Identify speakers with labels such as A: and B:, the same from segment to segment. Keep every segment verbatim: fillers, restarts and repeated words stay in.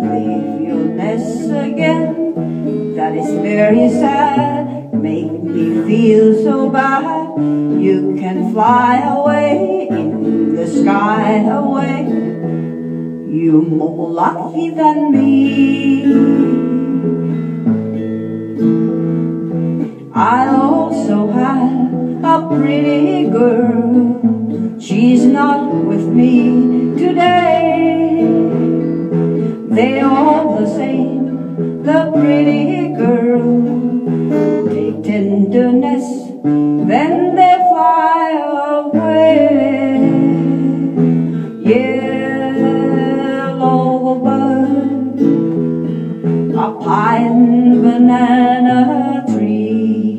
A: leave your nest again. That is very sad, make me feel so bad. You can fly away in the sky away. You're more lucky than me. I also have a pretty girl. She's not with me today. They're all the same, the pretty girl. Take tenderness, then they fly away. Yellow bird, a pine banana tree.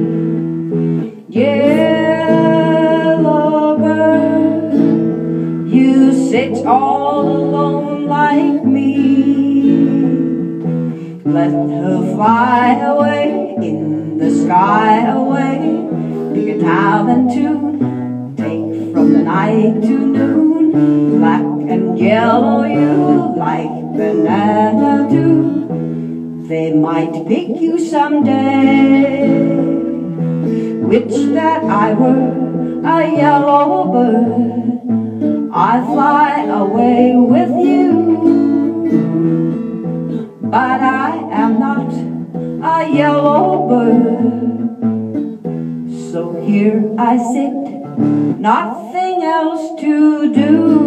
A: Yellow bird, you sit all alone like me. Let her fly away in the sky away. Pick a time and tune, take from the night to noon. Black and yellow you like banana too. They might pick you someday. Wish that I were a yellow bird, I'd fly away with you. But I am not a yellow bird, so here I sit, nothing else to do.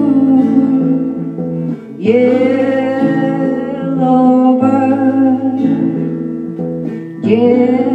A: Yellow bird, yeah.